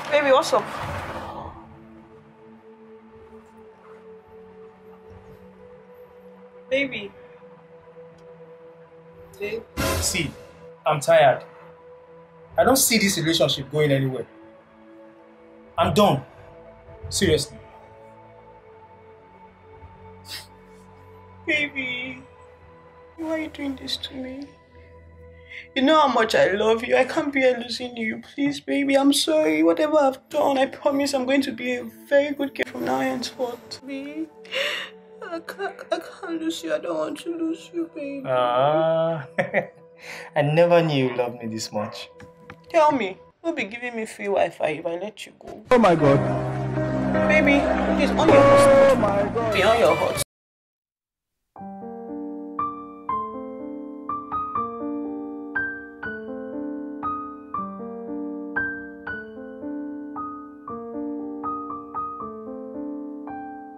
Baby, what's up? Baby. Babe. See, I'm tired. I don't see this relationship going anywhere. I'm done. Seriously. Baby, why are you doing this to me? You know how much I love you. I can't bear losing you. Please, baby, I'm sorry. Whatever I've done, I promise I'm going to be a very good girl from now henceforth. Baby, I can't lose you. I don't want to lose you, baby. I never knew you loved me this much. Tell me, you'll be giving me free Wi-Fi if I let you go. Oh my God. Baby, please, on your hotspot. Oh my God. Be on your hotspot.